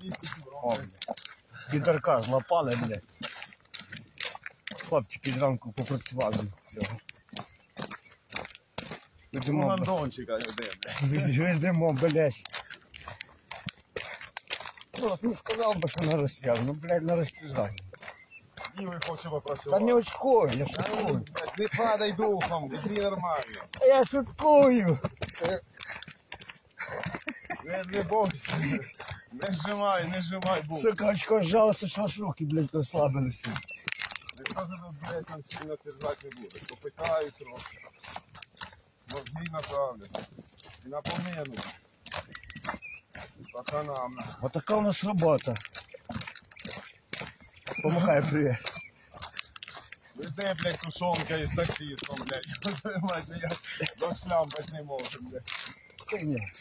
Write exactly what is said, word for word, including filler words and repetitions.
О, підарка злапали, блядь. Хлопчики зранку попрацювали. Видимо, Командончика один. видимо, блядь. Ну, ти сказав би, що на розтяг, ну, блядь, на розтяжання. І ви хочемо Та працювати. не очкую, я шуткую. Не падай духом, іди нормально. Та я шуткую. Не, не бойся. Не зжимай, не зжимай бух. Сука, очко жалося, що аж руки, блядь, ослабилися. Ніхто тебе, блядь, там сильно терзати не буде. Попитають трохи. Мозги направлять. І напоминуть. Пацанам. Отака у нас робота. Помахай привіт. Де, блядь, тушонка із таксистом, блядь. Мать, я до шляпать не можу, блядь. Та ні.